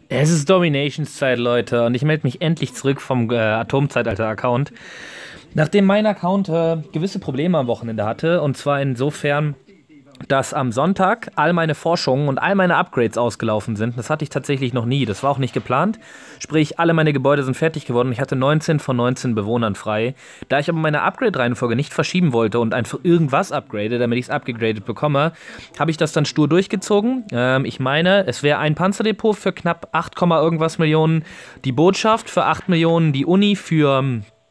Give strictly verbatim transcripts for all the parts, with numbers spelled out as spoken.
Es ist Dominations-Zeit, Leute, und ich melde mich endlich zurück vom äh, Atomzeitalter-Account. Nachdem mein Account äh, gewisse Probleme am Wochenende hatte, und zwar insofern, dass am Sonntag all meine Forschungen und all meine Upgrades ausgelaufen sind. Das hatte ich tatsächlich noch nie, das war auch nicht geplant. Sprich, alle meine Gebäude sind fertig geworden. Ich hatte neunzehn von neunzehn Bewohnern frei. Da ich aber meine Upgrade-Reihenfolge nicht verschieben wollte und einfach irgendwas upgrade, damit ich es abgegradet bekomme, habe ich das dann stur durchgezogen. Ähm, ich meine, es wäre ein Panzerdepot für knapp acht, irgendwas Millionen, die Botschaft für acht Millionen, die Uni für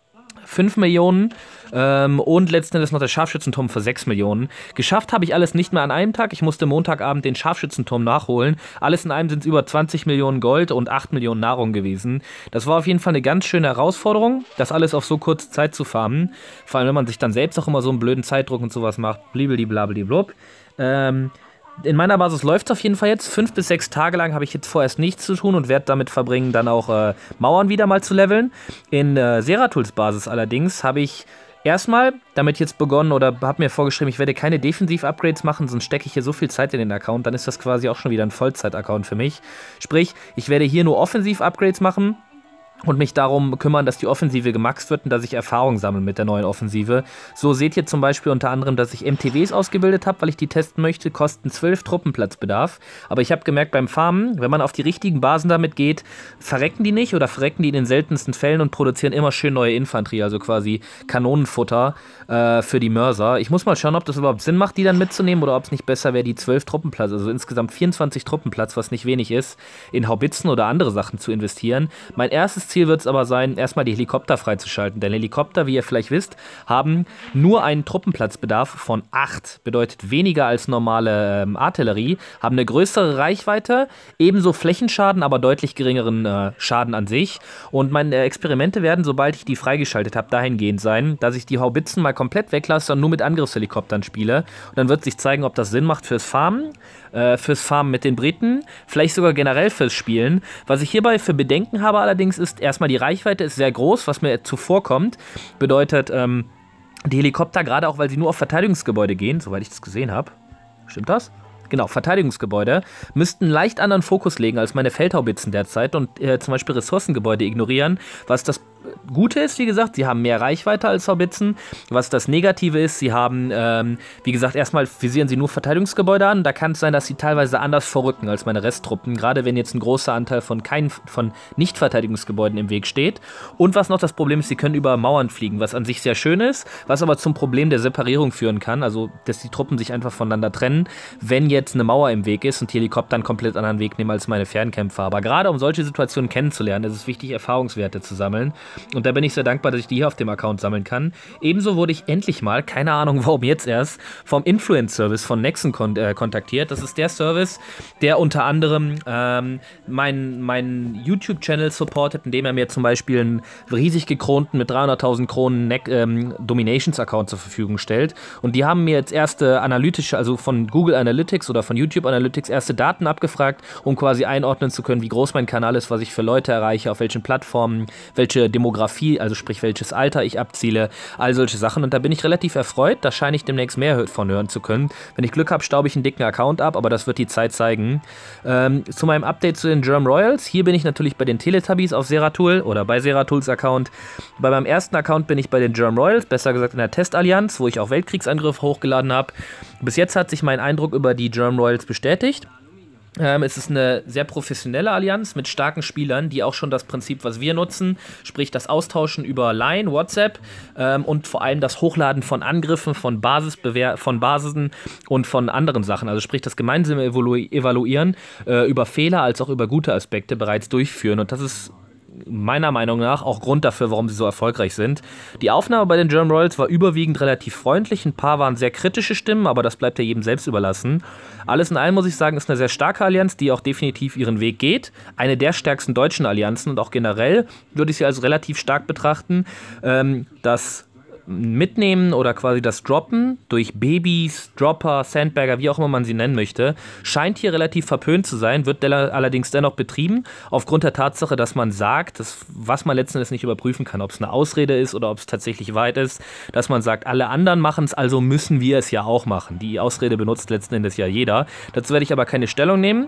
fünf Millionen ähm, und letzten Endes noch der Scharfschützenturm für sechs Millionen. Geschafft habe ich alles nicht mehr an einem Tag. Ich musste Montagabend den Scharfschützenturm nachholen. Alles in allem sind es über zwanzig Millionen Gold und acht Millionen Nahrung gewesen. Das war auf jeden Fall eine ganz schöne Herausforderung, das alles auf so kurze Zeit zu farmen. Vor allem, wenn man sich dann selbst auch immer so einen blöden Zeitdruck und sowas macht. Blibbidi-blabidi-blub. Ähm... In meiner Basis läuft es auf jeden Fall jetzt. Fünf bis sechs Tage lang habe ich jetzt vorerst nichts zu tun und werde damit verbringen, dann auch äh, Mauern wieder mal zu leveln. In äh, Seratuls Basis allerdings habe ich erstmal damit jetzt begonnen oder habe mir vorgeschrieben, ich werde keine Defensiv-Upgrades machen, sonst stecke ich hier so viel Zeit in den Account, dann ist das quasi auch schon wieder ein Vollzeit-Account für mich. Sprich, ich werde hier nur Offensiv-Upgrades machen und mich darum kümmern, dass die Offensive gemaxt wird und dass ich Erfahrung sammle mit der neuen Offensive. So seht ihr zum Beispiel unter anderem, dass ich M T Ws ausgebildet habe, weil ich die testen möchte, kosten zwölf Truppenplatzbedarf. Aber ich habe gemerkt beim Farmen, wenn man auf die richtigen Basen damit geht, verrecken die nicht oder verrecken die in den seltensten Fällen und produzieren immer schön neue Infanterie, also quasi Kanonenfutter äh, für die Mörser. Ich muss mal schauen, ob das überhaupt Sinn macht, die dann mitzunehmen oder ob es nicht besser wäre, die zwölf Truppenplatz, also insgesamt vierundzwanzig Truppenplatz, was nicht wenig ist, in Haubitzen oder andere Sachen zu investieren. Mein erstes Ziel wird es aber sein, erstmal die Helikopter freizuschalten. Denn Helikopter, wie ihr vielleicht wisst, haben nur einen Truppenplatzbedarf von acht. Bedeutet weniger als normale ähm, Artillerie, haben eine größere Reichweite, ebenso Flächenschaden, aber deutlich geringeren äh, Schaden an sich. Und meine äh, Experimente werden, sobald ich die freigeschaltet habe, dahingehend sein, dass ich die Haubitzen mal komplett weglasse und nur mit Angriffshelikoptern spiele. Und dann wird sich zeigen, ob das Sinn macht fürs Farmen, äh, fürs Farmen mit den Briten, vielleicht sogar generell fürs Spielen. Was ich hierbei für Bedenken habe allerdings ist, erstmal die Reichweite ist sehr groß, was mir zuvorkommt. Bedeutet, ähm, die Helikopter, gerade auch weil sie nur auf Verteidigungsgebäude gehen, soweit ich das gesehen habe. Stimmt das? Genau, Verteidigungsgebäude, müssten einen leicht anderen Fokus legen als meine Feldhaubitzen derzeit und äh, zum Beispiel Ressourcengebäude ignorieren, was das Gute ist, wie gesagt, sie haben mehr Reichweite als Haubitzen. Was das Negative ist, sie haben, ähm, wie gesagt, erstmal visieren sie nur Verteidigungsgebäude an. Da kann es sein, dass sie teilweise anders vorrücken als meine Resttruppen, gerade wenn jetzt ein großer Anteil von, kein, von Nicht-Verteidigungsgebäuden im Weg steht. Und was noch das Problem ist, sie können über Mauern fliegen, was an sich sehr schön ist, was aber zum Problem der Separierung führen kann, also dass die Truppen sich einfach voneinander trennen, wenn jetzt eine Mauer im Weg ist und die Helikopter einen komplett anderen Weg nehmen als meine Fernkämpfer. Aber gerade um solche Situationen kennenzulernen, ist es wichtig, Erfahrungswerte zu sammeln. Und da bin ich sehr dankbar, dass ich die hier auf dem Account sammeln kann. Ebenso wurde ich endlich mal, keine Ahnung warum jetzt erst, vom Influence-Service von Nexon kon äh, kontaktiert. Das ist der Service, der unter anderem ähm, meinen mein YouTube-Channel supportet, indem er mir zum Beispiel einen riesig gekronten mit dreihunderttausend Kronen ähm, Dominations-Account zur Verfügung stellt. Und die haben mir jetzt erste analytische, also von Google Analytics oder von YouTube Analytics erste Daten abgefragt, um quasi einordnen zu können, wie groß mein Kanal ist, was ich für Leute erreiche, auf welchen Plattformen, welche Demografie, also sprich welches Alter ich abziele, all solche Sachen. Und da bin ich relativ erfreut, da scheine ich demnächst mehr von hören zu können. Wenn ich Glück habe, staube ich einen dicken Account ab, aber das wird die Zeit zeigen. Ähm, zu meinem Update zu den Germ Royals, hier bin ich natürlich bei den Teletubbies auf Seratul oder bei Seratuls Account. Bei meinem ersten Account bin ich bei den Germ Royals, besser gesagt in der Testallianz, wo ich auch Weltkriegsangriff hochgeladen habe. Bis jetzt hat sich mein Eindruck über die Germ Royals bestätigt. Ähm, es ist eine sehr professionelle Allianz mit starken Spielern, die auch schon das Prinzip, was wir nutzen, sprich das Austauschen über Line, WhatsApp ähm, und vor allem das Hochladen von Angriffen, von, Basisbewehr von Basisen und von anderen Sachen, also sprich das gemeinsame Evalu Evaluieren äh, über Fehler als auch über gute Aspekte bereits durchführen, und das ist meiner Meinung nach auch Grund dafür, warum sie so erfolgreich sind. Die Aufnahme bei den Germ Royals war überwiegend relativ freundlich. Ein paar waren sehr kritische Stimmen, aber das bleibt ja jedem selbst überlassen. Alles in allem muss ich sagen, ist eine sehr starke Allianz, die auch definitiv ihren Weg geht. Eine der stärksten deutschen Allianzen, und auch generell würde ich sie als relativ stark betrachten. Ähm, das Mitnehmen oder quasi das Droppen durch Babys, Dropper, Sandbagger, wie auch immer man sie nennen möchte, scheint hier relativ verpönt zu sein, wird allerdings dennoch betrieben, aufgrund der Tatsache, dass man sagt, dass, was man letzten Endes nicht überprüfen kann, ob es eine Ausrede ist oder ob es tatsächlich weit ist, dass man sagt, alle anderen machen es, also müssen wir es ja auch machen. Die Ausrede benutzt letzten Endes ja jeder. Dazu werde ich aber keine Stellung nehmen.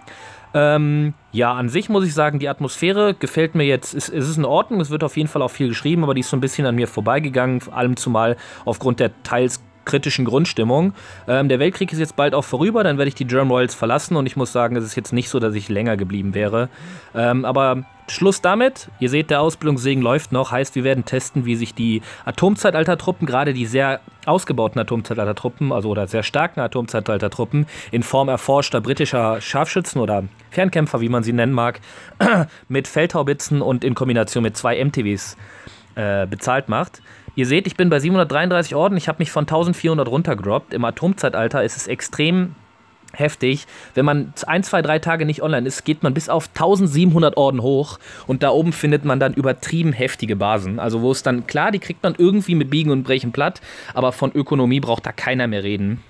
Ähm, ja, an sich muss ich sagen, die Atmosphäre gefällt mir jetzt. Es, es ist in Ordnung, es wird auf jeden Fall auch viel geschrieben, aber die ist so ein bisschen an mir vorbeigegangen, vor allem zumal aufgrund der teils kritischen Grundstimmung. Ähm, der Weltkrieg ist jetzt bald auch vorüber, dann werde ich die German Royals verlassen und ich muss sagen, es ist jetzt nicht so, dass ich länger geblieben wäre. Ähm, aber Schluss damit. Ihr seht, der Ausbildungssegen läuft noch. Heißt, wir werden testen, wie sich die Atomzeitaltertruppen, gerade die sehr ausgebauten Atomzeitaltertruppen, also oder sehr starken Atomzeitaltertruppen, in Form erforschter britischer Scharfschützen oder Fernkämpfer, wie man sie nennen mag, mit Feldhaubitzen und in Kombination mit zwei M T Ws äh, bezahlt macht. Ihr seht, ich bin bei siebenhundertdreiunddreißig Orden. Ich habe mich von eintausendvierhundert runtergedroppt. Im Atomzeitalter ist es extrem heftig. Wenn man ein, zwei, drei Tage nicht online ist, geht man bis auf eintausendsiebenhundert Orden hoch und da oben findet man dann übertrieben heftige Basen. Also wo es dann, klar, die kriegt man irgendwie mit Biegen und Brechen platt, aber von Ökonomie braucht da keiner mehr reden.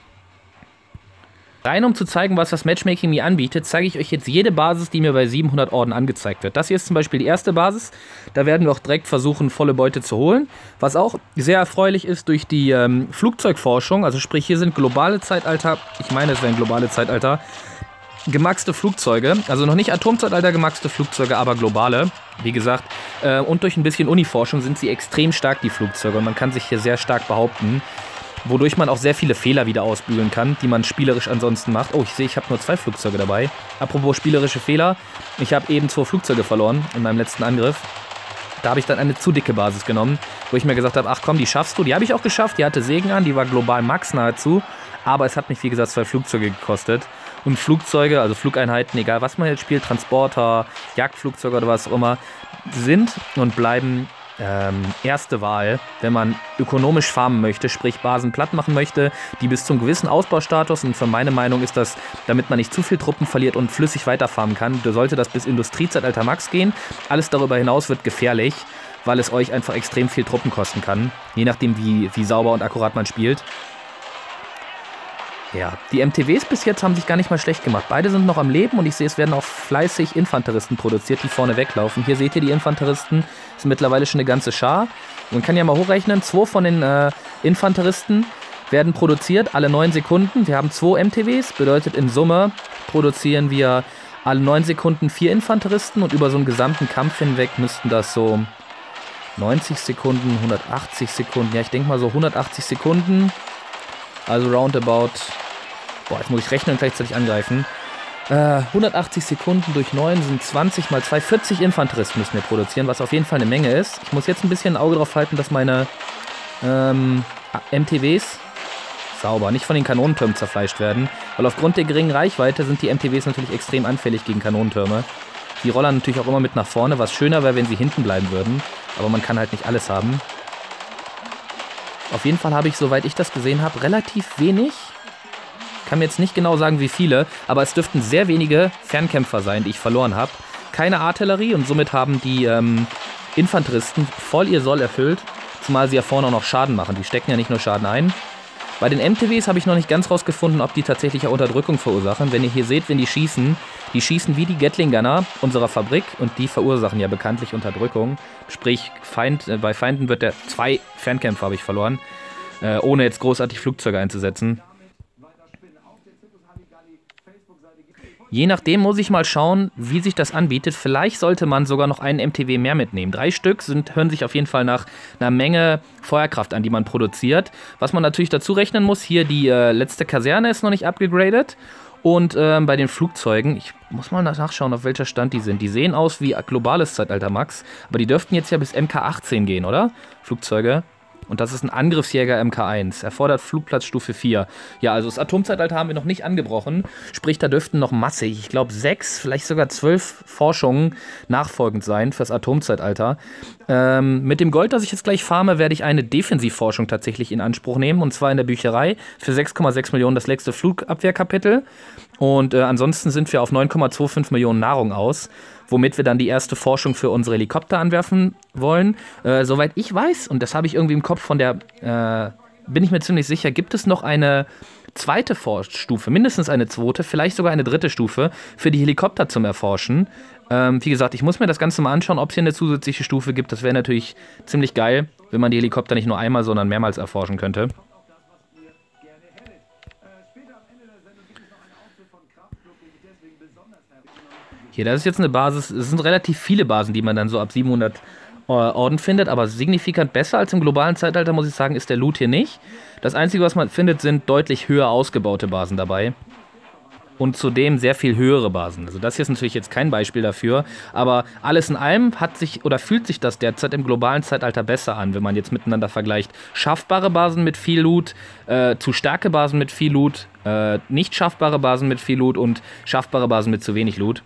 Rein um zu zeigen, was das Matchmaking mir anbietet, zeige ich euch jetzt jede Basis, die mir bei siebenhundert Orden angezeigt wird. Das hier ist zum Beispiel die erste Basis. Da werden wir auch direkt versuchen, volle Beute zu holen. Was auch sehr erfreulich ist durch die ähm, Flugzeugforschung. Also sprich, hier sind globale Zeitalter, ich meine, es wären globale Zeitalter, gemaxte Flugzeuge. Also noch nicht Atomzeitalter gemaxte Flugzeuge, aber globale. Wie gesagt, äh, und durch ein bisschen Uniforschung sind sie extrem stark, die Flugzeuge. Und man kann sich hier sehr stark behaupten. Wodurch man auch sehr viele Fehler wieder ausbügeln kann, die man spielerisch ansonsten macht. Oh, ich sehe, ich habe nur zwei Flugzeuge dabei. Apropos spielerische Fehler. Ich habe eben zwei Flugzeuge verloren in meinem letzten Angriff. Da habe ich dann eine zu dicke Basis genommen, wo ich mir gesagt habe, ach komm, die schaffst du. Die habe ich auch geschafft. Die hatte Segen an, die war global Max nahezu. Aber es hat mich, wie gesagt, zwei Flugzeuge gekostet. Und Flugzeuge, also Flugeinheiten, egal was man jetzt spielt, Transporter, Jagdflugzeuge oder was auch immer, sind und bleiben Ähm, erste Wahl, wenn man ökonomisch farmen möchte, sprich Basen platt machen möchte, die bis zum gewissen Ausbaustatus, und für meine Meinung ist das, damit man nicht zu viel Truppen verliert und flüssig weiterfarmen kann, da sollte das bis Industriezeitalter Max gehen. Alles darüber hinaus wird gefährlich, weil es euch einfach extrem viel Truppen kosten kann, je nachdem wie, wie sauber und akkurat man spielt. Ja, die M T Ws bis jetzt haben sich gar nicht mal schlecht gemacht. Beide sind noch am Leben und ich sehe, es werden auch fleißig Infanteristen produziert, die vorne weglaufen. Hier seht ihr die Infanteristen, das ist mittlerweile schon eine ganze Schar. Man kann ja mal hochrechnen, zwei von den äh, Infanteristen werden produziert alle neun Sekunden. Wir haben zwei M T Ws, bedeutet in Summe produzieren wir alle neun Sekunden vier Infanteristen und über so einen gesamten Kampf hinweg müssten das so neunzig Sekunden, hundertachtzig Sekunden, ja ich denke mal so hundertachtzig Sekunden. Also roundabout, boah, jetzt muss ich rechnen und gleichzeitig angreifen. Äh, hundertachtzig Sekunden durch neun sind zwanzig mal zwei, vierzig Infanteristen müssen wir produzieren, was auf jeden Fall eine Menge ist. Ich muss jetzt ein bisschen ein Auge drauf halten, dass meine ähm, M T Ws sauber, nicht von den Kanonentürmen zerfleischt werden. Weil aufgrund der geringen Reichweite sind die M T Ws natürlich extrem anfällig gegen Kanonentürme. Die rollern natürlich auch immer mit nach vorne, was schöner wäre, wenn sie hinten bleiben würden. Aber man kann halt nicht alles haben. Auf jeden Fall habe ich, soweit ich das gesehen habe, relativ wenig. Kann mir jetzt nicht genau sagen, wie viele, aber es dürften sehr wenige Fernkämpfer sein, die ich verloren habe. Keine Artillerie und somit haben die ähm, Infanteristen voll ihr Soll erfüllt, zumal sie ja vorne auch noch Schaden machen. Die stecken ja nicht nur Schaden ein. Bei den M T Ws habe ich noch nicht ganz rausgefunden, ob die tatsächlich auch Unterdrückung verursachen. Wenn ihr hier seht, wenn die schießen, die schießen wie die Gatling Gunner unserer Fabrik und die verursachen ja bekanntlich Unterdrückung. Sprich, Feind, äh, bei Feinden wird der zwei Fernkämpfer habe ich verloren, äh, ohne jetzt großartig Flugzeuge einzusetzen. Je nachdem muss ich mal schauen, wie sich das anbietet. Vielleicht sollte man sogar noch einen M T W mehr mitnehmen. Drei Stück sind, hören sich auf jeden Fall nach einer Menge Feuerkraft an, die man produziert. Was man natürlich dazu rechnen muss, hier die äh, letzte Kaserne ist noch nicht abgegradet. Und ähm, bei den Flugzeugen, ich muss mal nachschauen, auf welcher Stand die sind. Die sehen aus wie globales Zeitalter Max, aber die dürften jetzt ja bis M K achtzehn gehen, oder? Flugzeuge. Und das ist ein Angriffsjäger M K eins. Erfordert Flugplatzstufe vier. Ja, also das Atomzeitalter haben wir noch nicht angebrochen. Sprich, da dürften noch massig, ich glaube sechs, vielleicht sogar zwölf Forschungen nachfolgend sein fürs Atomzeitalter. Ähm, mit dem Gold, das ich jetzt gleich farme, werde ich eine Defensivforschung tatsächlich in Anspruch nehmen. Und zwar in der Bücherei für sechs Komma sechs Millionen das letzte Flugabwehrkapitel. Und äh, ansonsten sind wir auf neun Komma fünfundzwanzig Millionen Nahrung aus, womit wir dann die erste Forschung für unsere Helikopter anwerfen wollen. Äh, soweit ich weiß, und das habe ich irgendwie im Kopf von der, äh, bin ich mir ziemlich sicher, gibt es noch eine zweite Forschstufe, mindestens eine zweite, vielleicht sogar eine dritte Stufe für die Helikopter zum Erforschen. Ähm, wie gesagt, ich muss mir das Ganze mal anschauen, ob es hier eine zusätzliche Stufe gibt. Das wäre natürlich ziemlich geil, wenn man die Helikopter nicht nur einmal, sondern mehrmals erforschen könnte. Hier, das ist jetzt eine Basis, es sind relativ viele Basen, die man dann so ab siebenhundert Orden findet, aber signifikant besser als im globalen Zeitalter, muss ich sagen, ist der Loot hier nicht. Das Einzige, was man findet, sind deutlich höher ausgebaute Basen dabei. Und zudem sehr viel höhere Basen. Also das hier ist natürlich jetzt kein Beispiel dafür, aber alles in allem hat sich oder fühlt sich das derzeit im globalen Zeitalter besser an, wenn man jetzt miteinander vergleicht. Schaffbare Basen mit viel Loot, äh, zu starke Basen mit viel Loot, äh, nicht schaffbare Basen mit viel Loot und schaffbare Basen mit zu wenig Loot.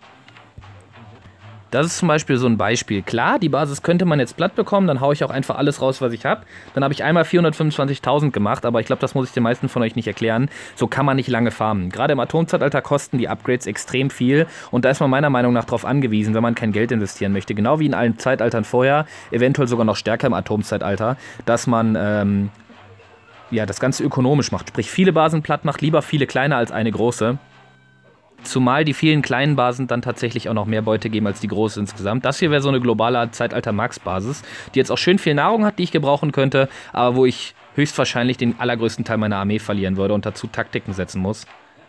Das ist zum Beispiel so ein Beispiel. Klar, die Basis könnte man jetzt platt bekommen, dann haue ich auch einfach alles raus, was ich habe. Dann habe ich einmal vierhundertfünfundzwanzigtausend gemacht, aber ich glaube, das muss ich den meisten von euch nicht erklären. So kann man nicht lange farmen. Gerade im Atomzeitalter kosten die Upgrades extrem viel und da ist man meiner Meinung nach darauf angewiesen, wenn man kein Geld investieren möchte, genau wie in allen Zeitaltern vorher, eventuell sogar noch stärker im Atomzeitalter, dass man ähm, ja, das Ganze ökonomisch macht. Sprich, viele Basen platt macht, lieber viele kleine als eine große. Zumal die vielen kleinen Basen dann tatsächlich auch noch mehr Beute geben als die große insgesamt. Das hier wäre so eine globale Zeitalter-Max-Basis, die jetzt auch schön viel Nahrung hat, die ich gebrauchen könnte, aber wo ich höchstwahrscheinlich den allergrößten Teil meiner Armee verlieren würde und dazu Taktiken setzen muss.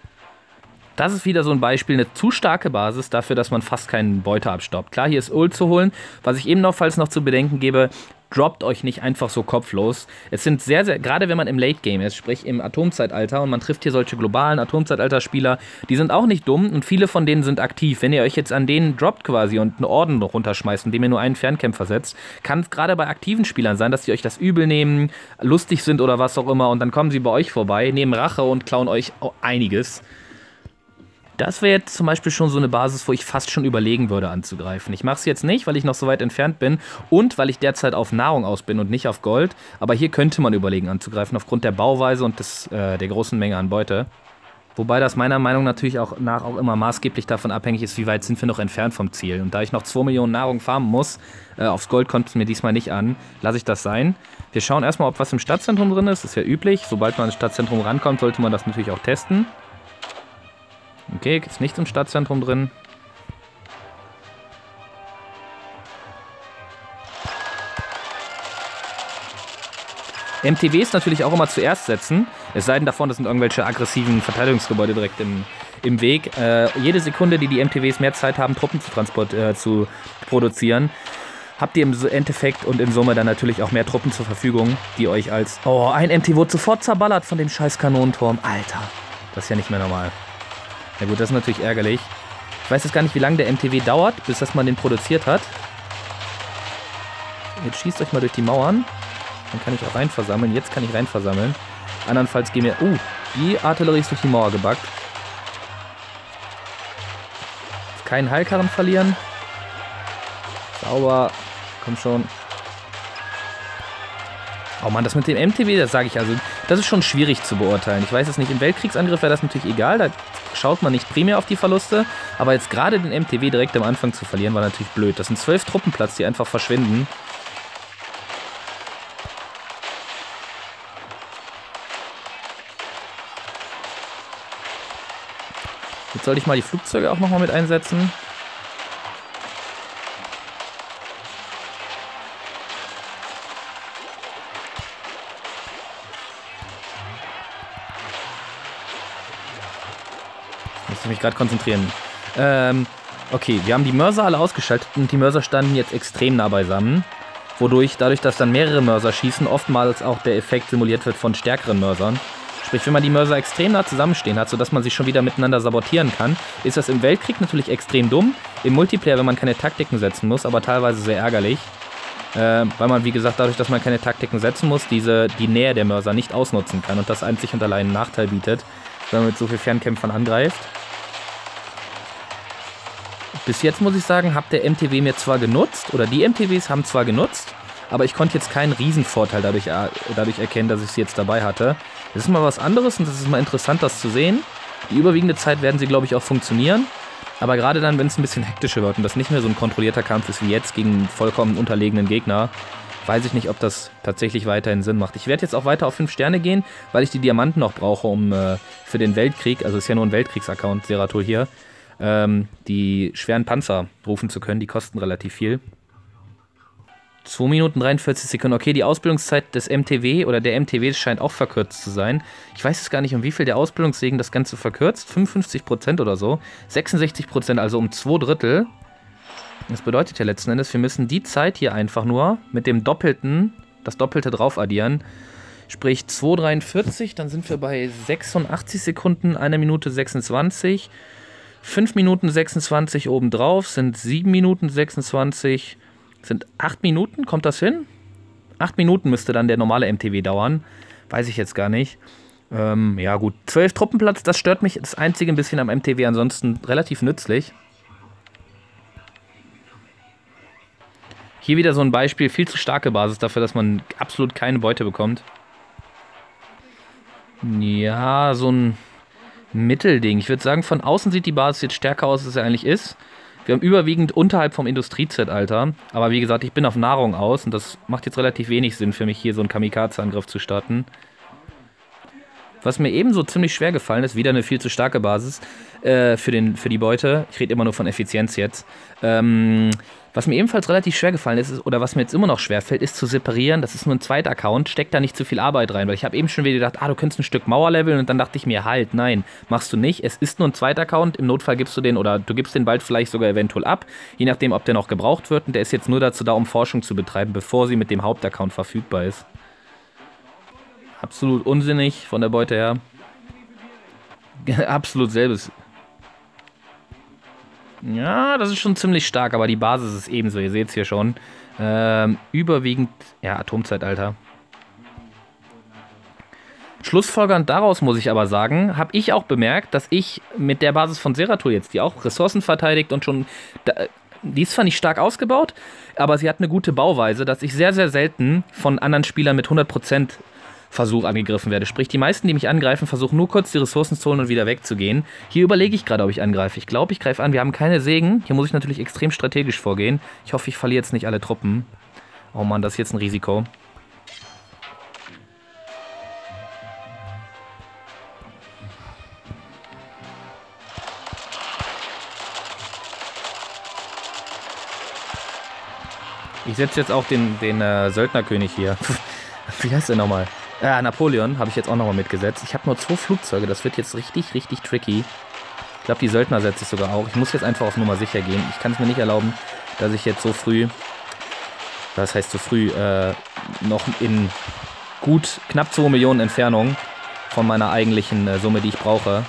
Das ist wieder so ein Beispiel, eine zu starke Basis dafür, dass man fast keinen Beute abstaubt. Klar, hier ist Ult zu holen. Was ich eben noch, falls noch zu bedenken gebe, droppt euch nicht einfach so kopflos. Es sind sehr, sehr, gerade wenn man im Late Game ist, sprich im Atomzeitalter und man trifft hier solche globalen Atomzeitalter-Spieler, die sind auch nicht dumm und viele von denen sind aktiv. Wenn ihr euch jetzt an denen droppt quasi und einen Orden noch runterschmeißt, indem ihr nur einen Fernkämpfer setzt, kann es gerade bei aktiven Spielern sein, dass die euch das übel nehmen, lustig sind oder was auch immer und dann kommen sie bei euch vorbei, nehmen Rache und klauen euch einiges. Das wäre jetzt zum Beispiel schon so eine Basis, wo ich fast schon überlegen würde anzugreifen. Ich mache es jetzt nicht, weil ich noch so weit entfernt bin und weil ich derzeit auf Nahrung aus bin und nicht auf Gold. Aber hier könnte man überlegen anzugreifen, aufgrund der Bauweise und des, äh, der großen Menge an Beute. Wobei das meiner Meinung nach natürlich auch nach auch immer maßgeblich davon abhängig ist, wie weit sind wir noch entfernt vom Ziel. Und da ich noch zwei Millionen Nahrung farmen muss, äh, aufs Gold kommt es mir diesmal nicht an, lasse ich das sein. Wir schauen erstmal, ob was im Stadtzentrum drin ist. Das ist ja üblich. Sobald man ins Stadtzentrum rankommt, sollte man das natürlich auch testen. Okay, ist nichts im Stadtzentrum drin. M T Ws natürlich auch immer zuerst setzen. Es sei denn davon, das sind irgendwelche aggressiven Verteidigungsgebäude direkt im, im Weg. Äh, jede Sekunde, die die M T Ws mehr Zeit haben, Truppen zu, transport, äh, zu produzieren, habt ihr im Endeffekt und in Summe dann natürlich auch mehr Truppen zur Verfügung, die euch als... Oh, ein M T wurde sofort zerballert von dem scheiß Kanonenturm. Alter, das ist ja nicht mehr normal. Ja gut, das ist natürlich ärgerlich. Ich weiß jetzt gar nicht, wie lange der M T W dauert, bis dass man den produziert hat. Jetzt schießt euch mal durch die Mauern. Dann kann ich auch rein versammeln. Jetzt kann ich rein versammeln. Andernfalls gehen wir... Oh, die Artillerie ist durch die Mauer gebackt. Jetzt keinen Heilkarren verlieren. Sauber. Komm schon. Oh Mann, das mit dem M T W, das sage ich also, das ist schon schwierig zu beurteilen. Ich weiß es nicht, im Weltkriegsangriff wäre das natürlich egal, da schaut man nicht primär auf die Verluste, aber jetzt gerade den M T W direkt am Anfang zu verlieren, war natürlich blöd. Das sind zwölf Truppenplatz, die einfach verschwinden. Jetzt sollte ich mal die Flugzeuge auch nochmal mit einsetzen. Muss ich mich gerade konzentrieren. Ähm, okay, wir haben die Mörser alle ausgeschaltet und die Mörser standen jetzt extrem nah beisammen. Wodurch, dadurch, dass dann mehrere Mörser schießen, oftmals auch der Effekt simuliert wird von stärkeren Mörsern. Sprich, wenn man die Mörser extrem nah zusammenstehen hat, sodass man sich schon wieder miteinander sabotieren kann, ist das im Weltkrieg natürlich extrem dumm. Im Multiplayer, wenn man keine Taktiken setzen muss, aber teilweise sehr ärgerlich. Äh, weil man, wie gesagt, dadurch, dass man keine Taktiken setzen muss, diese, die Nähe der Mörser nicht ausnutzen kann und das einzig und allein einen Nachteil bietet, wenn man mit so vielen Fernkämpfern angreift. Bis jetzt muss ich sagen, hat der M T W mir zwar genutzt, oder die M T Ws haben zwar genutzt, aber ich konnte jetzt keinen Riesenvorteil dadurch, dadurch erkennen, dass ich sie jetzt dabei hatte. Das ist mal was anderes und das ist mal interessant, das zu sehen. Die überwiegende Zeit werden sie, glaube ich, auch funktionieren. Aber gerade dann, wenn es ein bisschen hektischer wird und das nicht mehr so ein kontrollierter Kampf ist wie jetzt gegen einen vollkommen unterlegenen Gegner, weiß ich nicht, ob das tatsächlich weiterhin Sinn macht. Ich werde jetzt auch weiter auf fünf Sterne gehen, weil ich die Diamanten noch brauche, um äh, für den Weltkrieg, also ist ja nur ein Weltkriegs-Account, Seratul hier, ähm, die schweren Panzer rufen zu können. Die kosten relativ viel. zwei Minuten dreiundvierzig Sekunden. Okay, die Ausbildungszeit des M T W oder der M T W scheint auch verkürzt zu sein. Ich weiß jetzt gar nicht, um wie viel der Ausbildungssegen das Ganze verkürzt. fünfundfünfzig Prozent oder so. sechsundsechzig Prozent, also um zwei Drittel. Das bedeutet ja letzten Endes, wir müssen die Zeit hier einfach nur mit dem Doppelten, das Doppelte drauf addieren. Sprich zwei dreiundvierzig, dann sind wir bei sechsundachtzig Sekunden, eine Minute sechsundzwanzig. fünf Minuten sechsundzwanzig obendrauf sind sieben Minuten sechsundzwanzig. Sind acht Minuten, kommt das hin? acht Minuten müsste dann der normale M T W dauern. Weiß ich jetzt gar nicht. Ähm, ja gut, zwölf Truppenplatz, das stört mich. Das einzige ein bisschen am M T W, ansonsten relativ nützlich. Hier wieder so ein Beispiel, viel zu starke Basis dafür, dass man absolut keine Beute bekommt. Ja, so ein Mittelding. Ich würde sagen, von außen sieht die Basis jetzt stärker aus, als sie eigentlich ist. Wir haben überwiegend unterhalb vom Industriezeitalter. Aber wie gesagt, ich bin auf Nahrung aus und das macht jetzt relativ wenig Sinn für mich, hier so einen Kamikaze-Angriff zu starten. Was mir ebenso ziemlich schwer gefallen ist, wieder eine viel zu starke Basis äh, für, den, für die Beute. Ich rede immer nur von Effizienz jetzt. Ähm, was mir ebenfalls relativ schwer gefallen ist, ist, oder was mir jetzt immer noch schwer fällt, ist zu separieren. Das ist nur ein zweiter Account, steckt da nicht zu viel Arbeit rein. Weil ich habe eben schon wieder gedacht, ah, du könntest ein Stück Mauer leveln und dann dachte ich mir, halt, nein, machst du nicht. Es ist nur ein zweiter Account, im Notfall gibst du den oder du gibst den bald vielleicht sogar eventuell ab, je nachdem, ob der noch gebraucht wird. Und der ist jetzt nur dazu da, um Forschung zu betreiben, bevor sie mit dem Hauptaccount verfügbar ist. Absolut unsinnig von der Beute her. Absolut selbes. Ja, das ist schon ziemlich stark, aber die Basis ist ebenso. Ihr seht es hier schon. Ähm, überwiegend, ja, Atomzeitalter. Schlussfolgernd daraus muss ich aber sagen, habe ich auch bemerkt, dass ich mit der Basis von Zeratul jetzt, die auch Ressourcen verteidigt und schon... Da, die ist zwar nicht stark ausgebaut, aber sie hat eine gute Bauweise, dass ich sehr, sehr selten von anderen Spielern mit hundert Prozent Versuch angegriffen werde. Sprich, die meisten, die mich angreifen, versuchen nur kurz die Ressourcen zu holen und wieder wegzugehen. Hier überlege ich gerade, ob ich angreife. Ich glaube, ich greife an. Wir haben keine Sägen. Hier muss ich natürlich extrem strategisch vorgehen. Ich hoffe, ich verliere jetzt nicht alle Truppen. Oh Mann, das ist jetzt ein Risiko. Ich setze jetzt auch den, den äh, Söldnerkönig hier. Wie heißt der nochmal? Ja, Napoleon habe ich jetzt auch nochmal mitgesetzt. Ich habe nur zwei Flugzeuge, das wird jetzt richtig, richtig tricky. Ich glaube, die Söldner setze ich sogar auch. Ich muss jetzt einfach auf Nummer sicher gehen. Ich kann es mir nicht erlauben, dass ich jetzt so früh, das heißt so früh, äh, noch in gut knapp zwei Millionen Entfernung von meiner eigentlichen äh, Summe, die ich brauche.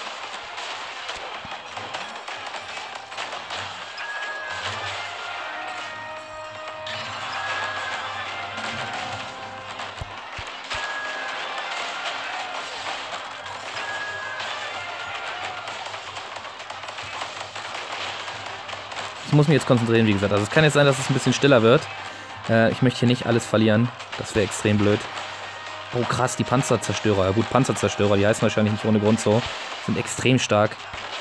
Ich muss mich jetzt konzentrieren, wie gesagt. Also es kann jetzt sein, dass es ein bisschen stiller wird. Äh, ich möchte hier nicht alles verlieren. Das wäre extrem blöd. Oh krass, die Panzerzerstörer. Ja gut, Panzerzerstörer, die heißen wahrscheinlich nicht ohne Grund so. Sind extrem stark.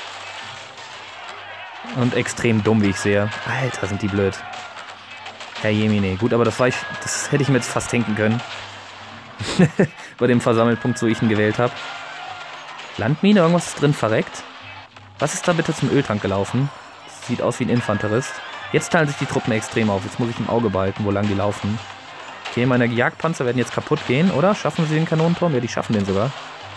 Und extrem dumm, wie ich sehe. Alter, sind die blöd. Herr Jemine. Gut, aber das, war ich, das hätte ich mir jetzt fast denken können. Bei dem Versammelpunkt, wo ich ihn gewählt habe. Landmine, irgendwas ist drin verreckt. Was ist da bitte zum Öltank gelaufen? Sieht aus wie ein Infanterist. Jetzt teilen sich die Truppen extrem auf. Jetzt muss ich im Auge behalten, wo lang die laufen. Okay, meine Jagdpanzer werden jetzt kaputt gehen, oder? Schaffen sie den Kanonenturm? Ja, die schaffen den sogar.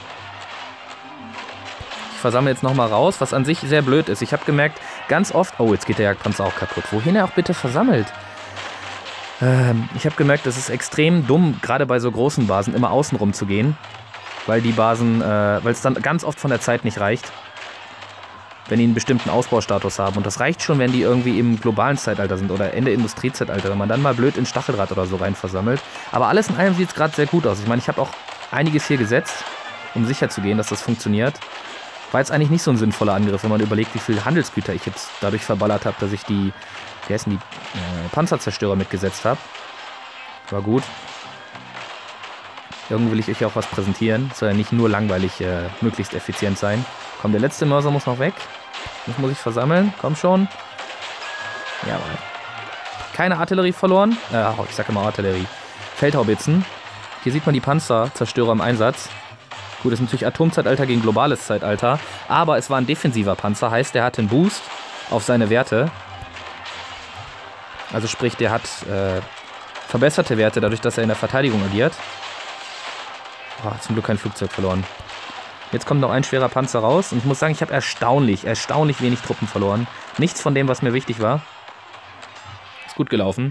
Ich versammle jetzt nochmal raus, was an sich sehr blöd ist. Ich habe gemerkt, ganz oft... Oh, jetzt geht der Jagdpanzer auch kaputt. Wohin er auch bitte versammelt? Ähm, ich habe gemerkt, es ist extrem dumm, gerade bei so großen Basen, immer außenrum zu gehen. Weil die Basen... Äh, weil es dann ganz oft von der Zeit nicht reicht. Wenn die einen bestimmten Ausbaustatus haben. Und das reicht schon, wenn die irgendwie im globalen Zeitalter sind oder Ende Industriezeitalter, wenn man dann mal blöd in Stacheldraht oder so rein versammelt. Aber alles in allem sieht es gerade sehr gut aus. Ich meine, ich habe auch einiges hier gesetzt, um sicher zu gehen, dass das funktioniert. War jetzt eigentlich nicht so ein sinnvoller Angriff, wenn man überlegt, wie viele Handelsgüter ich jetzt dadurch verballert habe, dass ich die, wie heißen die, äh, Panzerzerstörer mitgesetzt habe. War gut. Irgendwie will ich euch auch was präsentieren. Es soll ja nicht nur langweilig, äh, möglichst effizient sein. Komm, der letzte Mörser muss noch weg. Das muss ich versammeln. Komm schon. Jawohl. Keine Artillerie verloren. Äh, ich sage immer Artillerie. Feldhaubitzen. Hier sieht man die Panzerzerstörer im Einsatz. Gut, das ist natürlich Atomzeitalter gegen globales Zeitalter. Aber es war ein defensiver Panzer. Heißt, der hatte einen Boost auf seine Werte. Also sprich, der hat äh, verbesserte Werte, dadurch, dass er in der Verteidigung agiert. Oh, zum Glück kein Flugzeug verloren. Jetzt kommt noch ein schwerer Panzer raus. Und ich muss sagen, ich habe erstaunlich, erstaunlich wenig Truppen verloren. Nichts von dem, was mir wichtig war. Ist gut gelaufen.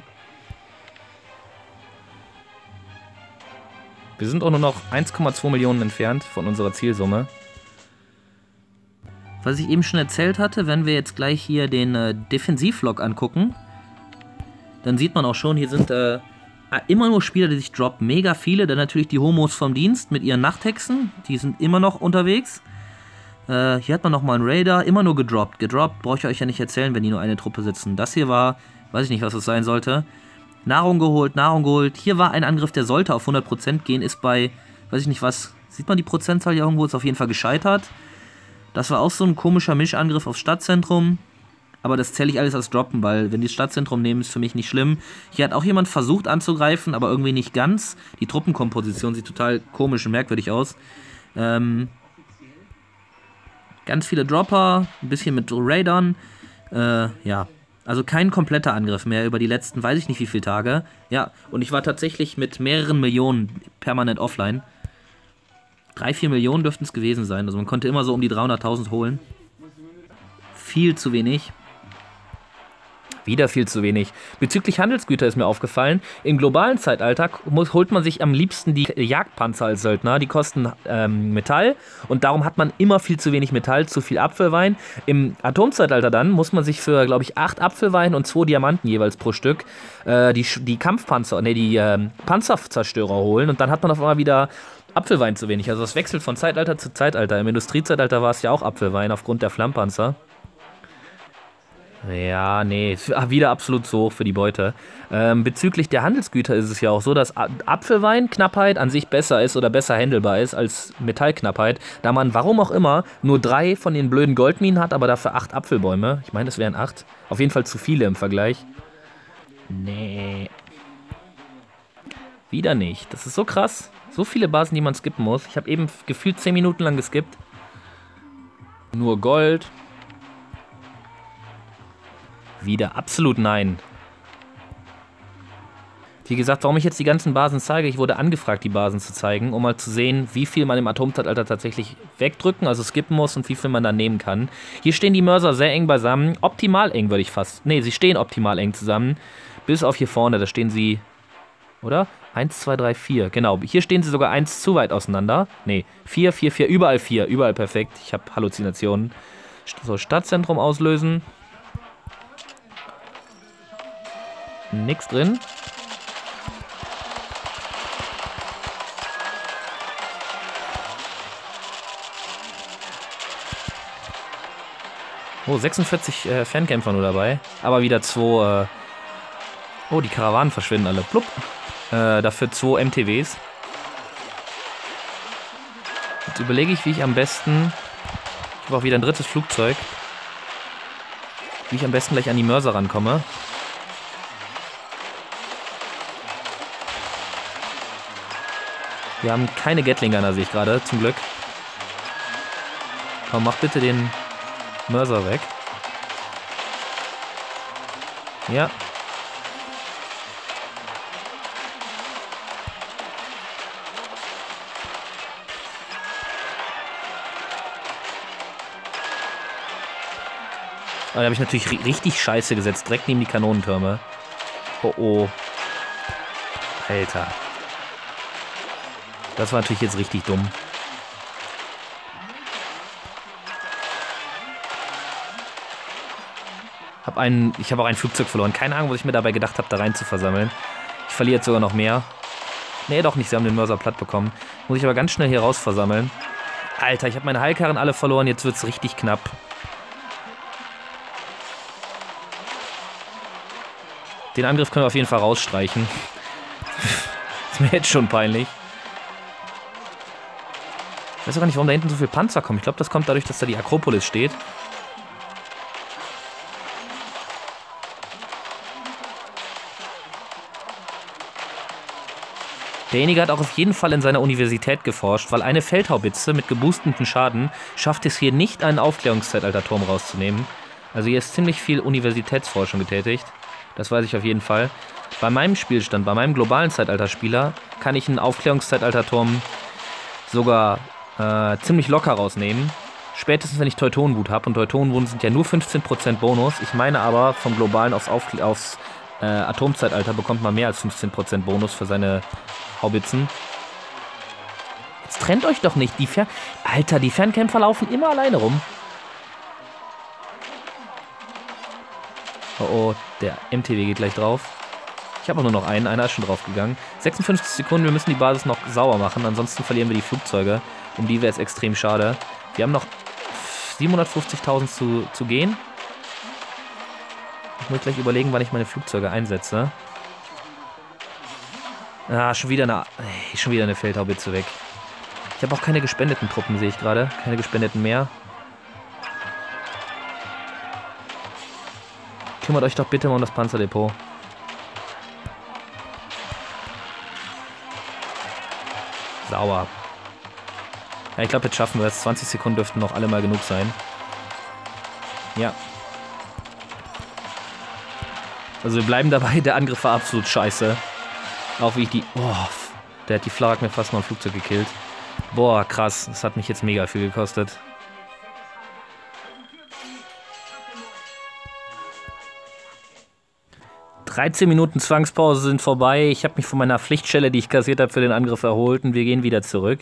Wir sind auch nur noch eins Komma zwei Millionen entfernt von unserer Zielsumme. Was ich eben schon erzählt hatte, wenn wir jetzt gleich hier den äh, Defensivlog angucken, dann sieht man auch schon, hier sind äh, immer nur Spieler, die sich droppen. Mega viele, dann natürlich die Homos vom Dienst mit ihren Nachthexen, die sind immer noch unterwegs. Äh, hier hat man nochmal einen Raider, immer nur gedroppt. Gedroppt brauche ich euch ja nicht erzählen, wenn die nur eine Truppe sitzen. Das hier war, weiß ich nicht, was es sein sollte. Nahrung geholt, Nahrung geholt. Hier war ein Angriff, der sollte auf hundert Prozent gehen, ist bei, weiß ich nicht was, sieht man die Prozentzahl hier irgendwo, ist auf jeden Fall gescheitert. Das war auch so ein komischer Mischangriff aufs Stadtzentrum. Aber das zähle ich alles als Droppen, weil wenn die das Stadtzentrum nehmen, ist für mich nicht schlimm. Hier hat auch jemand versucht anzugreifen, aber irgendwie nicht ganz. Die Truppenkomposition sieht total komisch und merkwürdig aus. Ähm, ganz viele Dropper, ein bisschen mit Raidern. Äh, ja, also kein kompletter Angriff mehr über die letzten, weiß ich nicht wie viele Tage. Ja, und ich war tatsächlich mit mehreren Millionen permanent offline. Drei, vier Millionen dürften es gewesen sein. Also man konnte immer so um die dreihunderttausend holen. Viel zu wenig. Wieder viel zu wenig. Bezüglich Handelsgüter ist mir aufgefallen, im globalen Zeitalter muss, holt man sich am liebsten die Jagdpanzer als Söldner. Die kosten ähm, Metall und darum hat man immer viel zu wenig Metall, zu viel Apfelwein. Im Atomzeitalter dann muss man sich für, glaube ich, acht Apfelwein und zwei Diamanten jeweils pro Stück äh, die, die Kampfpanzer, ne, die äh, Panzerzerstörer holen und dann hat man auf einmal wieder Apfelwein zu wenig. Also das wechselt von Zeitalter zu Zeitalter. Im Industriezeitalter war es ja auch Apfelwein aufgrund der Flammpanzer. Ja, nee, wieder absolut zu hoch für die Beute. Ähm, bezüglich der Handelsgüter ist es ja auch so, dass Apfelweinknappheit an sich besser ist oder besser handelbar ist als Metallknappheit, da man, warum auch immer, nur drei von den blöden Goldminen hat, aber dafür acht Apfelbäume. Ich meine, es wären acht. Auf jeden Fall zu viele im Vergleich. Nee. Wieder nicht. Das ist so krass. So viele Basen, die man skippen muss. Ich habe eben gefühlt zehn Minuten lang geskippt. Nur Gold. Wieder absolut nein. Wie gesagt, warum ich jetzt die ganzen Basen zeige, ich wurde angefragt, die Basen zu zeigen, um mal zu sehen, wie viel man im Atomzeitalter tatsächlich wegdrücken, also skippen muss und wie viel man dann nehmen kann. Hier stehen die Mörser sehr eng beisammen. Optimal eng würde ich fast... Ne, sie stehen optimal eng zusammen. Bis auf hier vorne, da stehen sie... Oder? eins, zwei, drei, vier. Genau, hier stehen sie sogar eins zu weit auseinander. Ne, vier, vier, vier, überall vier. Überall perfekt. Ich habe Halluzinationen. So, Stadtzentrum auslösen. Nix drin. Oh, sechsundvierzig äh, Fernkämpfer nur dabei. Aber wieder zwei... Äh oh, die Karawanen verschwinden alle. Plupp. Äh, dafür zwei M T Ws. Jetzt überlege ich, wie ich am besten... Ich habe auch wieder ein drittes Flugzeug. Wie ich am besten gleich an die Mörser rankomme. Wir haben keine Gatling-Gunner, sehe ich gerade, zum Glück. Komm, mach bitte den Mörser weg. Ja. Aber da habe ich natürlich richtig scheiße gesetzt, direkt neben die Kanonentürme. Oh oh. Alter. Das war natürlich jetzt richtig dumm. Hab einen, ich habe auch ein Flugzeug verloren. Keine Ahnung, was ich mir dabei gedacht habe, da rein zu versammeln. Ich verliere jetzt sogar noch mehr. Nee, doch nicht. Sie haben den Mörser platt bekommen. Muss ich aber ganz schnell hier raus versammeln. Alter, ich habe meine Heilkarren alle verloren. Jetzt wird es richtig knapp. Den Angriff können wir auf jeden Fall rausstreichen. Ist mir jetzt schon peinlich. Ich weiß auch gar nicht, warum da hinten so viel Panzer kommen. Ich glaube, das kommt dadurch, dass da die Akropolis steht. Derjenige hat auch auf jeden Fall in seiner Universität geforscht, weil eine Feldhaubitze mit geboosteten Schaden schafft es hier nicht, einen Aufklärungszeitalterturm rauszunehmen. Also hier ist ziemlich viel Universitätsforschung getätigt. Das weiß ich auf jeden Fall. Bei meinem Spielstand, bei meinem globalen Zeitalterspieler, kann ich einen Aufklärungszeitalterturm sogar äh, ziemlich locker rausnehmen. Spätestens, wenn ich Teutonenwut habe. Und Teutonenwut sind ja nur fünfzehn Prozent Bonus. Ich meine aber, vom globalen aufs, Aufkl aufs äh, Atomzeitalter bekommt man mehr als fünfzehn Prozent Bonus für seine Haubitzen. Jetzt trennt euch doch nicht. Die Fer Alter, die Fernkämpfer laufen immer alleine rum. Oh oh, der M T W geht gleich drauf. Ich habe auch nur noch einen, einer ist schon drauf gegangen. sechsundfünfzig Sekunden, wir müssen die Basis noch sauber machen, ansonsten verlieren wir die Flugzeuge. Um die wäre es extrem schade. Wir haben noch siebenhundertfünfzigtausend zu, zu gehen. Ich muss gleich überlegen, wann ich meine Flugzeuge einsetze. Ah, schon wieder eine, ey, schon wieder eine Feldhaubitze weg. Ich habe auch keine gespendeten Truppen, sehe ich gerade. Keine gespendeten mehr. Kümmert euch doch bitte mal um das Panzerdepot. Sauber. Ja, ich glaube, jetzt schaffen wir es. zwanzig Sekunden dürften noch alle mal genug sein. Ja. Also wir bleiben dabei, der Angriff war absolut scheiße. Auch wie ich die... Oh, der hat die Flak mir fast noch ein Flugzeug gekillt. Boah, krass. Das hat mich jetzt mega viel gekostet. dreizehn Minuten Zwangspause sind vorbei. Ich habe mich von meiner Pflichtstelle, die ich kassiert habe, für den Angriff erholt und wir gehen wieder zurück.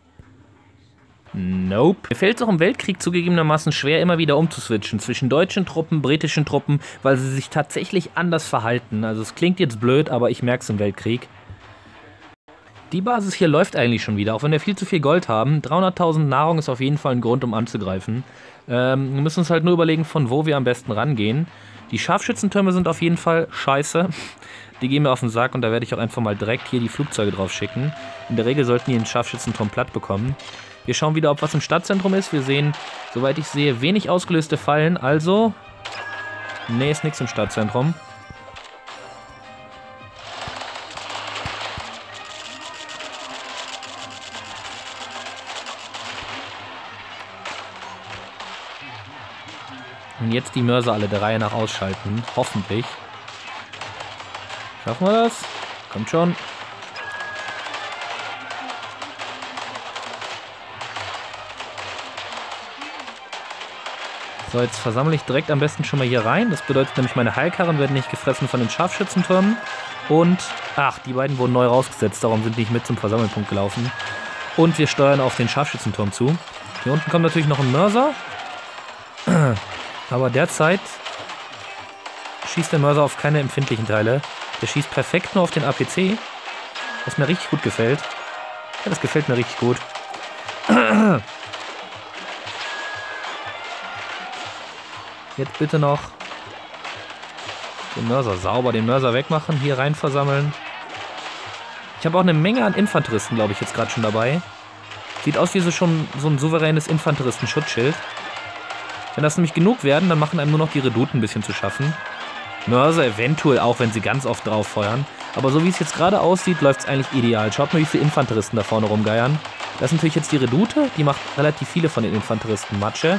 Nope. Mir fällt es auch im Weltkrieg zugegebenermaßen schwer, immer wieder umzuswitchen zwischen deutschen Truppen, britischen Truppen, weil sie sich tatsächlich anders verhalten. Also es klingt jetzt blöd, aber ich merke es im Weltkrieg. Die Basis hier läuft eigentlich schon wieder, auch wenn wir viel zu viel Gold haben. dreihunderttausend Nahrung ist auf jeden Fall ein Grund, um anzugreifen. Ähm, wir müssen uns halt nur überlegen, von wo wir am besten rangehen. Die Scharfschützentürme sind auf jeden Fall scheiße. Die gehen mir auf den Sack und da werde ich auch einfach mal direkt hier die Flugzeuge drauf schicken. In der Regel sollten die den Scharfschützenturm platt bekommen. Wir schauen wieder, ob was im Stadtzentrum ist. Wir sehen, soweit ich sehe, wenig ausgelöste Fallen. Also, nee, ist nichts im Stadtzentrum. Und jetzt die Mörser alle der Reihe nach ausschalten. Hoffentlich. Schaffen wir das? Kommt schon. So, jetzt versammle ich direkt am besten schon mal hier rein. Das bedeutet nämlich, meine Heilkarren werden nicht gefressen von den Scharfschützentürmen. Und, ach, die beiden wurden neu rausgesetzt. Darum sind die nicht mit zum Versammelpunkt gelaufen. Und wir steuern auf den Scharfschützenturm zu. Hier unten kommt natürlich noch ein Mörser. Aber derzeit schießt der Mörser auf keine empfindlichen Teile. Der schießt perfekt nur auf den A P C, was mir richtig gut gefällt. Ja, das gefällt mir richtig gut. Jetzt bitte noch den Mörser sauber, den Mörser wegmachen, hier rein versammeln. Ich habe auch eine Menge an Infanteristen, glaube ich, jetzt gerade schon dabei. Sieht aus wie so schon so ein souveränes Infanteristen-Schutzschild. Wenn das nämlich genug werden, dann machen einem nur noch die Redouten ein bisschen zu schaffen. Mörser eventuell auch, wenn sie ganz oft drauf feuern. Aber so wie es jetzt gerade aussieht, läuft es eigentlich ideal. Schaut mal, wie viele Infanteristen da vorne rumgeiern. Das ist natürlich jetzt die Redoute. Die macht relativ viele von den Infanteristen Matsche.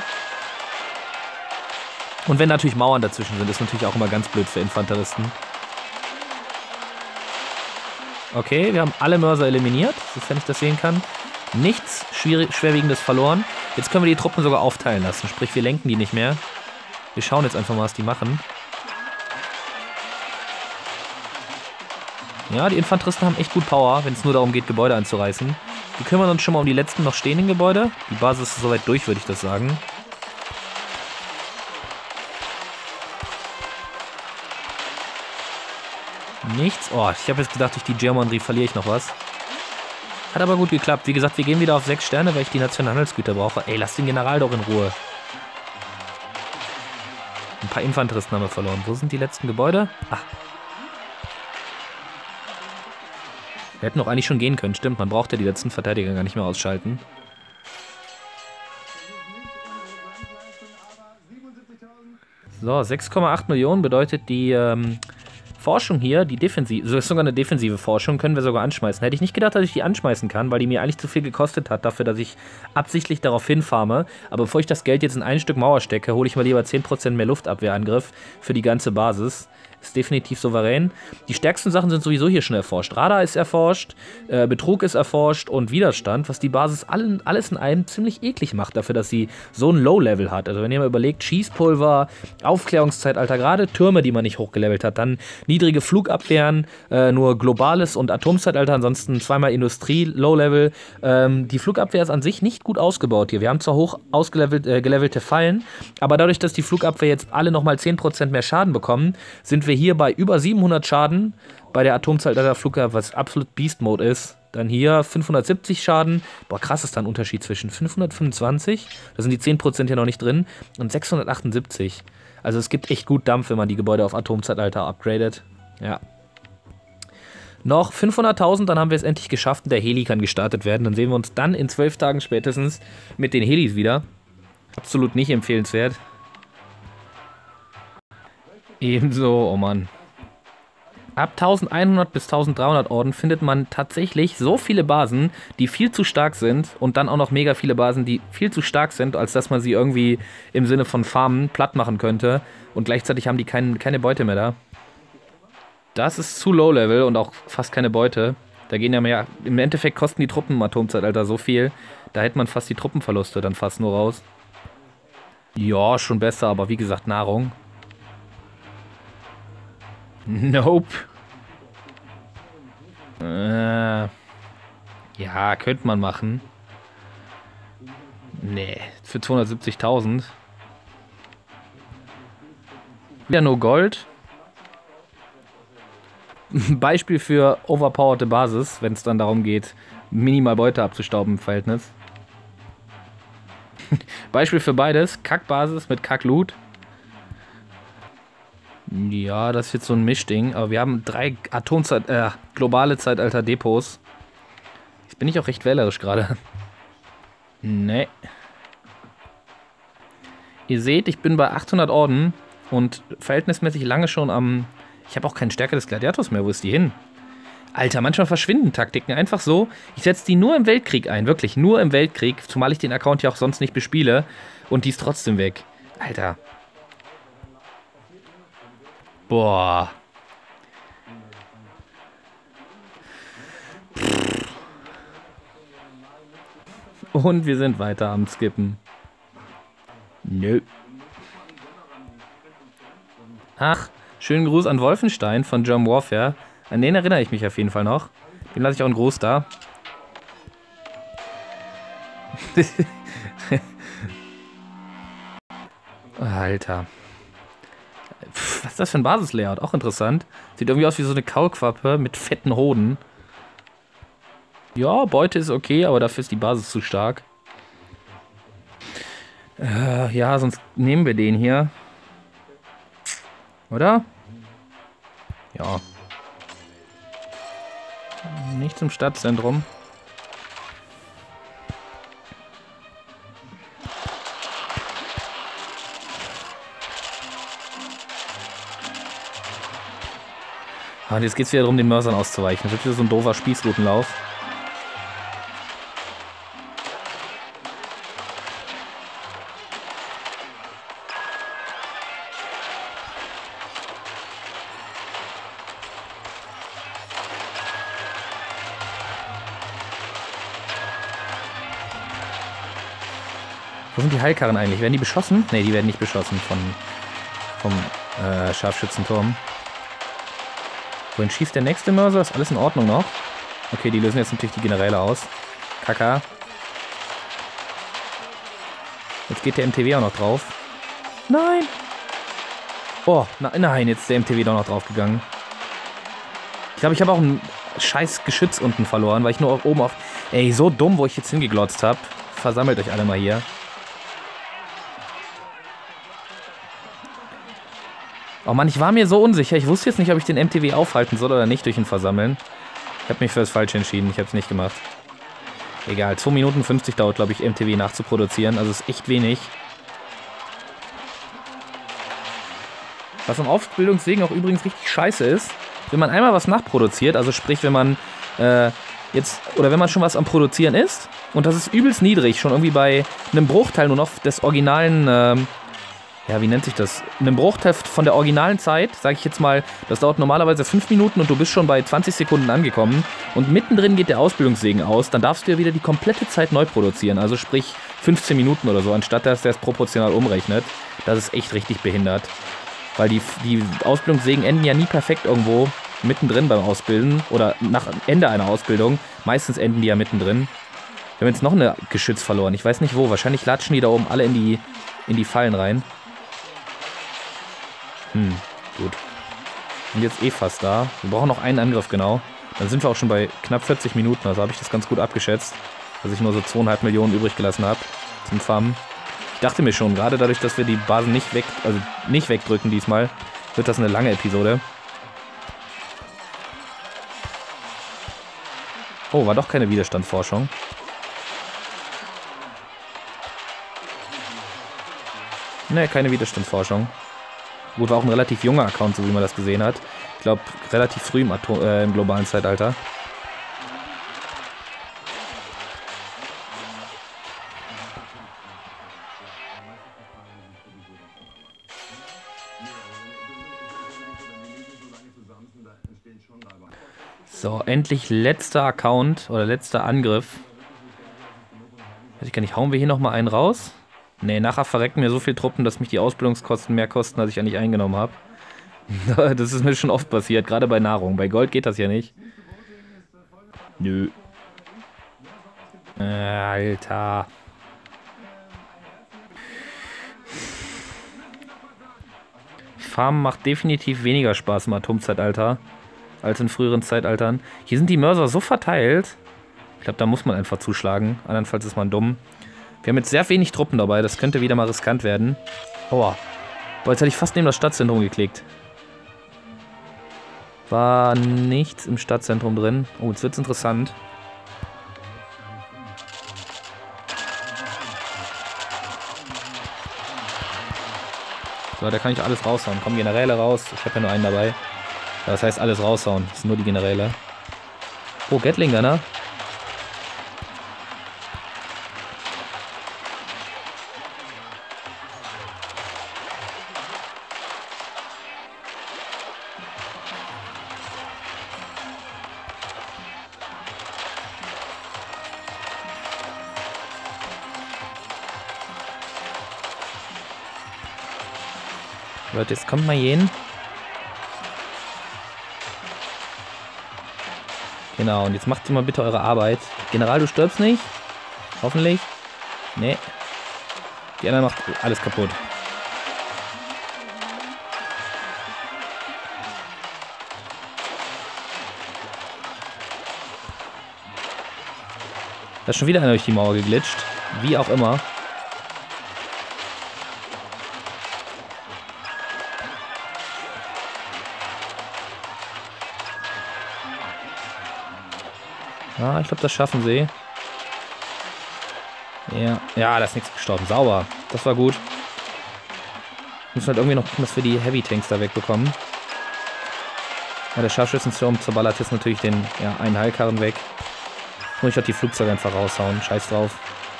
Und wenn natürlich Mauern dazwischen sind, ist natürlich auch immer ganz blöd für Infanteristen. Okay, wir haben alle Mörser eliminiert, sofern ich das sehen kann. Nichts Schwerwiegendes verloren. Jetzt können wir die Truppen sogar aufteilen lassen. Sprich, wir lenken die nicht mehr. Wir schauen jetzt einfach mal, was die machen. Ja, die Infanteristen haben echt gut Power, wenn es nur darum geht, Gebäude anzureißen. Wir kümmern uns schon mal um die letzten noch stehenden Gebäude. Die Basis ist soweit durch, würde ich das sagen. Nichts. Oh, ich habe jetzt gedacht, durch die Geomanrie verliere ich noch was. Hat aber gut geklappt. Wie gesagt, wir gehen wieder auf sechs Sterne, weil ich die Nationalhandelsgüter brauche. Ey, lass den General doch in Ruhe. Ein paar Infanteristen haben wir verloren. Wo sind die letzten Gebäude? Ach. Wir hätten auch eigentlich schon gehen können. Stimmt, man braucht ja die letzten Verteidiger gar nicht mehr ausschalten. So, sechs Komma acht Millionen bedeutet die ähm, Forschung hier, die Defensive, so ist sogar eine defensive Forschung, können wir sogar anschmeißen. Hätte ich nicht gedacht, dass ich die anschmeißen kann, weil die mir eigentlich zu viel gekostet hat, dafür, dass ich absichtlich darauf hinfarme. Aber bevor ich das Geld jetzt in ein Stück Mauer stecke, hole ich mal lieber zehn Prozent mehr Luftabwehrangriff für die ganze Basis. Ist definitiv souverän. Die stärksten Sachen sind sowieso hier schon erforscht. Radar ist erforscht, äh, Betrug ist erforscht und Widerstand, was die Basis allen, alles in einem ziemlich eklig macht, dafür, dass sie so ein Low-Level hat. Also wenn ihr mal überlegt, Schießpulver, Aufklärungszeitalter, gerade Türme, die man nicht hochgelevelt hat, dann niedrige Flugabwehren, äh, nur globales und Atomzeitalter, ansonsten zweimal Industrie, Low-Level. Ähm, die Flugabwehr ist an sich nicht gut ausgebaut hier. Wir haben zwar hoch ausgelevelt, äh, gelevelte Fallen, aber dadurch, dass die Flugabwehr jetzt alle nochmal zehn Prozent mehr Schaden bekommen, sind wir hier bei über siebenhundert Schaden bei der Atomzeitalter Flugabwehr, was absolut Beast-Mode ist. Dann hier fünfhundertsiebzig Schaden. Boah, krass ist da ein Unterschied zwischen fünfhundertfünfundzwanzig, da sind die zehn Prozent hier noch nicht drin, und sechshundertachtundsiebzig. Also es gibt echt gut Dampf, wenn man die Gebäude auf Atomzeitalter upgradet. Ja. Noch fünfhunderttausend, dann haben wir es endlich geschafft und der Heli kann gestartet werden. Dann sehen wir uns dann in zwölf Tagen spätestens mit den Helis wieder. Absolut nicht empfehlenswert. Ebenso, oh Mann. Ab elfhundert bis dreizehnhundert Orden findet man tatsächlich so viele Basen, die viel zu stark sind, und dann auch noch mega viele Basen, die viel zu stark sind, als dass man sie irgendwie im Sinne von Farmen platt machen könnte, und gleichzeitig haben die kein, keine Beute mehr da. Das ist zu Low-Level und auch fast keine Beute. Da gehen ja mehr, im Endeffekt kosten die Truppen im Atomzeitalter so viel, da hätte man fast die Truppenverluste dann fast nur raus. Ja, schon besser, aber wie gesagt, Nahrung. Nope. Äh, ja, könnte man machen. Nee, für zweihundertsiebzigtausend. Wieder nur Gold. Beispiel für overpowerte Basis, wenn es dann darum geht, minimal Beute abzustauben im Verhältnis. Beispiel für beides. Kackbasis mit Kackloot. Ja, das ist jetzt so ein Mischding, aber wir haben drei Atomzeit, äh, globale Zeitalter-Depots. Jetzt bin ich auch recht wählerisch gerade. Nee. Ihr seht, ich bin bei achthundert Orden und verhältnismäßig lange schon am... Ich habe auch keine Stärke des Gladiators mehr, wo ist die hin? Alter, manchmal verschwinden Taktiken einfach so. Ich setze die nur im Weltkrieg ein, wirklich, nur im Weltkrieg, zumal ich den Account ja auch sonst nicht bespiele, und die ist trotzdem weg. Alter. Boah. Und wir sind weiter am Skippen. Nö. Ach, schönen Gruß an Wolfenstein von German Warfare. An den erinnere ich mich auf jeden Fall noch. Den lasse ich auch einen Gruß da. Alter. Pff, was ist das für ein Basislayout? Auch interessant. Sieht irgendwie aus wie so eine Kaulquappe mit fetten Hoden. Ja, Beute ist okay, aber dafür ist die Basis zu stark. Äh, ja, sonst nehmen wir den hier. Oder? Ja. Nicht zum Stadtzentrum. Und jetzt geht es wieder darum, den Mörsern auszuweichen. Das wird wieder so ein doofer Spießrutenlauf. Wo sind die Heilkarren eigentlich? Werden die beschossen? Ne, die werden nicht beschossen von, vom äh, Scharfschützenturm. Wohin schießt der nächste Mörser? Ist alles in Ordnung noch? Okay, die lösen jetzt natürlich die Generäle aus. Kaka. Jetzt geht der M T W auch noch drauf. Nein! Oh, na, nein, jetzt ist der M T W doch noch draufgegangen. Ich glaube, ich habe auch ein scheiß Geschütz unten verloren, weil ich nur oben auf... Ey, so dumm, wo ich jetzt hingeglotzt habe. Versammelt euch alle mal hier. Oh Mann, ich war mir so unsicher. Ich wusste jetzt nicht, ob ich den M T W aufhalten soll oder nicht durch ihn versammeln. Ich habe mich für das Falsche entschieden. Ich habe es nicht gemacht. Egal, zwei Minuten fünfzig dauert, glaube ich, M T W nachzuproduzieren. Also ist echt wenig. Was am Ausbildungswegen auch übrigens richtig scheiße ist, wenn man einmal was nachproduziert, also sprich, wenn man äh, jetzt, oder wenn man schon was am Produzieren ist, und das ist übelst niedrig, schon irgendwie bei einem Bruchteil nur noch des originalen, äh, ja, wie nennt sich das? Einem Bruchteil von der originalen Zeit, sage ich jetzt mal, das dauert normalerweise fünf Minuten und du bist schon bei zwanzig Sekunden angekommen und mittendrin geht der Ausbildungssegen aus, dann darfst du ja wieder die komplette Zeit neu produzieren, also sprich fünfzehn Minuten oder so, anstatt dass der es proportional umrechnet. Das ist echt richtig behindert, weil die, die Ausbildungssegen enden ja nie perfekt irgendwo mittendrin beim Ausbilden oder nach Ende einer Ausbildung. Meistens enden die ja mittendrin. Wir haben jetzt noch eine Geschütz verloren, ich weiß nicht wo, wahrscheinlich latschen die da oben alle in die, in die Fallen rein. Hm, gut. Und jetzt eh fast da. Wir brauchen noch einen Angriff, genau. Dann sind wir auch schon bei knapp vierzig Minuten. Also habe ich das ganz gut abgeschätzt, dass ich nur so zweieinhalb Millionen übrig gelassen habe zum Farmen. Ich dachte mir schon, gerade dadurch, dass wir die Basen nicht weg, also nicht wegdrücken diesmal, wird das eine lange Episode. Oh, war doch keine Widerstandsforschung. Ne, keine Widerstandsforschung. Gut, war auch ein relativ junger Account, so wie man das gesehen hat. Ich glaube, relativ früh im, Atom äh, im globalen Zeitalter. So, endlich letzter Account oder letzter Angriff. Weiß ich gar nicht, hauen wir hier nochmal einen raus? Ne, nachher verrecken mir so viele Truppen, dass mich die Ausbildungskosten mehr kosten, als ich eigentlich eingenommen habe. Das ist mir schon oft passiert, gerade bei Nahrung. Bei Gold geht das ja nicht. Nö. Äh, Alter. Farmen macht definitiv weniger Spaß im Atomzeitalter als in früheren Zeitaltern. Hier sind die Mörser so verteilt. Ich glaube, da muss man einfach zuschlagen. Andernfalls ist man dumm. Wir haben jetzt sehr wenig Truppen dabei. Das könnte wieder mal riskant werden. Aua. Boah, jetzt hätte ich fast neben das Stadtzentrum geklickt. War nichts im Stadtzentrum drin. Oh, jetzt wird es interessant. So, da kann ich alles raushauen. Kommen Generäle raus. Ich habe ja nur einen dabei. Das heißt, alles raushauen. Das sind nur die Generäle. Oh, Gatling Gunner. Leute, jetzt kommt mal jeden. Genau, und jetzt macht ihr mal bitte eure Arbeit. General, du stirbst nicht. Hoffentlich. Nee. Die anderen macht alles kaputt. Da ist schon wieder einer durch die Mauer geglitscht. Wie auch immer. Ja, ich glaube, das schaffen sie. Ja, ja, da ist nichts gestorben. Sauber. Das war gut. Müssen halt irgendwie noch gucken, dass wir die Heavy Tanks da wegbekommen. Ja, der Scharfschützensturm zerballert jetzt natürlich den ja, einen Heilkarren weg. Jetzt muss ich halt die Flugzeuge einfach raushauen. Scheiß drauf.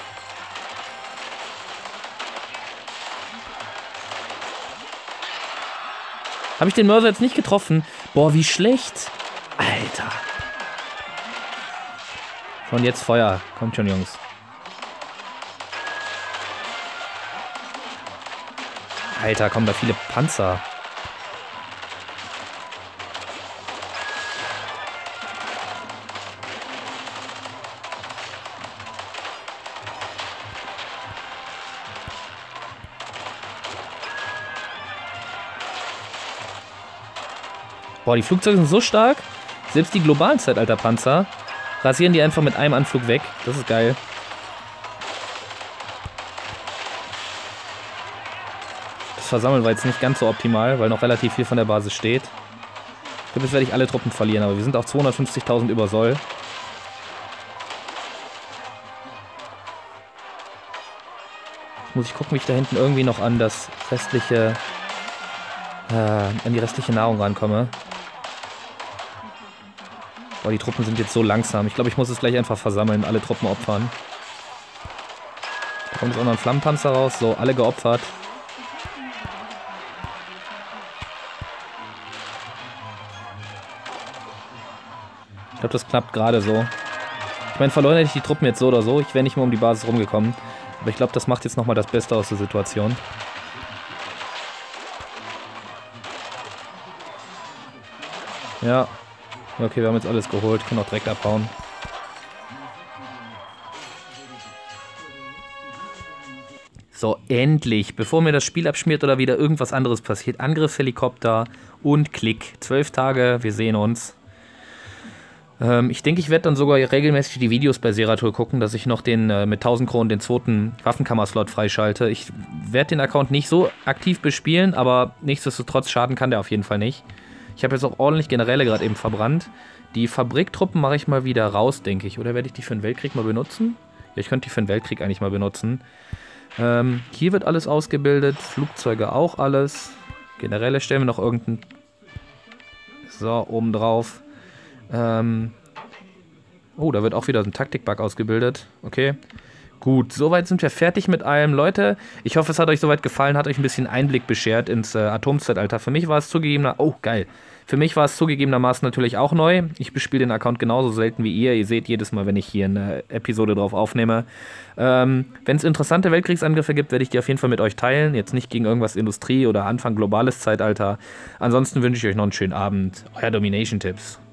Habe ich den Mörser jetzt nicht getroffen? Boah, wie schlecht. Alter. Und jetzt Feuer. Kommt schon, Jungs. Alter, kommen da viele Panzer. Boah, die Flugzeuge sind so stark. Selbst die globalen Zeitalterpanzer rasieren die einfach mit einem Anflug weg. Das ist geil. Das Versammeln war jetzt nicht ganz so optimal, weil noch relativ viel von der Basis steht. Ich glaube, jetzt werde ich alle Truppen verlieren, aber wir sind auf zweihundertfünfzigtausend über Soll. Jetzt muss ich gucken, wie ich da hinten irgendwie noch an das restliche, äh, an die restliche Nahrung rankomme. Boah, die Truppen sind jetzt so langsam. Ich glaube, ich muss es gleich einfach versammeln, alle Truppen opfern. Da kommt jetzt auch noch ein Flammenpanzer raus. So, alle geopfert. Ich glaube, das klappt gerade so. Ich meine, verloren hätte ich die Truppen jetzt so oder so. Ich wäre nicht mehr um die Basis rumgekommen. Aber ich glaube, das macht jetzt nochmal das Beste aus der Situation. Ja. Okay, wir haben jetzt alles geholt. Können auch direkt abhauen. So, endlich. Bevor mir das Spiel abschmiert oder wieder irgendwas anderes passiert. Angriffshelikopter und Klick. Zwölf Tage, wir sehen uns. Ähm, ich denke, ich werde dann sogar regelmäßig die Videos bei Seratul gucken, dass ich noch den äh, mit tausend Kronen den zweiten Waffenkammer-Slot freischalte. Ich werde den Account nicht so aktiv bespielen, aber nichtsdestotrotz schaden kann der auf jeden Fall nicht. Ich habe jetzt auch ordentlich Generäle gerade eben verbrannt. Die Fabriktruppen mache ich mal wieder raus, denke ich. Oder werde ich die für den Weltkrieg mal benutzen? Ja, ich könnte die für den Weltkrieg eigentlich mal benutzen. Ähm, hier wird alles ausgebildet. Flugzeuge auch alles. Generäle stellen wir noch irgendeinen... So, oben drauf. Ähm... Oh, da wird auch wieder ein Taktikbug ausgebildet. Okay. Gut, soweit sind wir fertig mit allem. Leute, ich hoffe, es hat euch soweit gefallen, hat euch ein bisschen Einblick beschert ins äh, Atomzeitalter. Für mich war es zugegebener... Oh, geil. Für mich war es zugegebenermaßen natürlich auch neu. Ich bespiele den Account genauso selten wie ihr. Ihr seht jedes Mal, wenn ich hier eine Episode drauf aufnehme. Ähm, wenn es interessante Weltkriegsangriffe gibt, werde ich die auf jeden Fall mit euch teilen. Jetzt nicht gegen irgendwas Industrie oder Anfang globales Zeitalter. Ansonsten wünsche ich euch noch einen schönen Abend. Euer Domination-Tipps.